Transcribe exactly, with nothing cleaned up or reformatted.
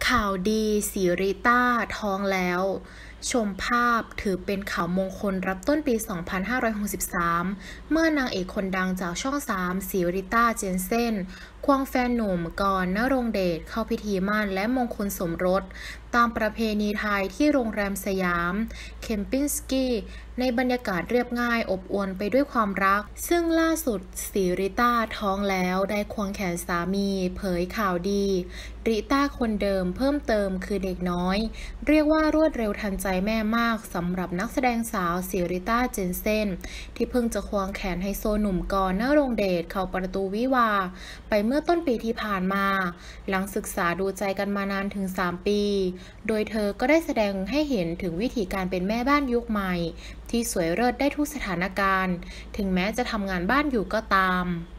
ข่าวดีสีริต้าท้องแล้ว ชมภาพถือเป็นข่าวมงคลรับต้นปี สองพันห้าร้อยหกสิบสาม เมื่อนางเอกคนดังจากช่อง สาม สีริต้า เจนเซ่น ควงแฟนหนุ่ม กรณ์ ณรงค์เดชเข้าพิธีหมั้นและมงคลสมรส ตามประเพณีไทยที่โรงแรมสยาม เคมปินสกีในบรรยากาศเรียบง่ายอบอวลไปด้วยความรัก ซึ่งล่าสุดสีริต้าท้องแล้วได้ควงแขนสามีเผยข่าวดี ริต้าคนเดิมเพิ่มเติมคือเด็กน้อย เรียกว่ารวดเร็วทันใจแม่มากสำหรับนักแสดงสาวสีริต้า เจนเซ่น ที่เพิ่งจะควงแขนไฮโซหนุ่มกรณ์ ณรงค์เดชเข้าประตูวิวาห์ไปเมื่อต้นปีที่ผ่านมา หลังศึกษาดูใจกันมานานถึง สาม ปี โดยเธอก็ได้แสดงให้เห็นถึงวิธีการเป็นแม่บ้านยุคใหม่ที่สวยเลิศได้ทุกสถานการณ์ ถึงแม้จะทำงานบ้านอยู่ก็ตาม